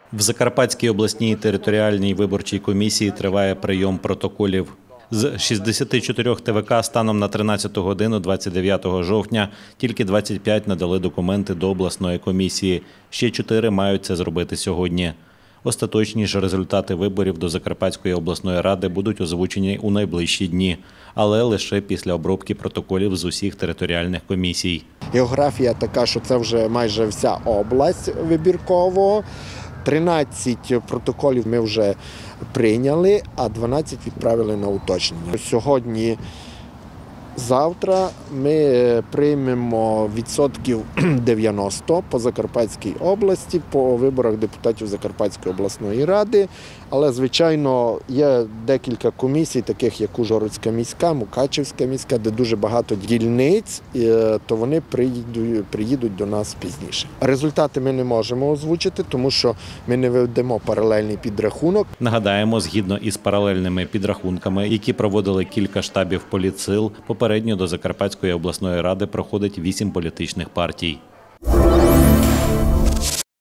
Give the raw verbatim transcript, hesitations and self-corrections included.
В Закарпатській обласній територіальній виборчій комісії триває прийом протоколів. З шістдесяти чотирьох Те Ве Ка станом на тринадцяту годину двадцять дев'ятого жовтня тільки двадцять п'ять надали документи до обласної комісії. Ще чотири мають це зробити сьогодні. Остаточні ж результати виборів до Закарпатської обласної ради будуть озвучені у найближчі дні, але лише після обробки протоколів з усіх територіальних комісій. Географія така, що це вже майже вся область вибіркового. тринадцять протоколів ми вже прийняли, а дванадцять відправили на уточнення. Сьогодні, завтра ми приймемо відсотків дев'яносто по Закарпатській області, по виборах депутатів Закарпатської обласної ради. Але, звичайно, є декілька комісій, таких як Ужгородська міська, Мукачівська міська, де дуже багато дільниць, то вони приїдуть, приїдуть до нас пізніше. Результати ми не можемо озвучити, тому що ми не ведемо паралельний підрахунок. Нагадаємо, згідно із паралельними підрахунками, які проводили кілька штабів політсил, попередньо до Закарпатської обласної ради проходить вісім політичних партій.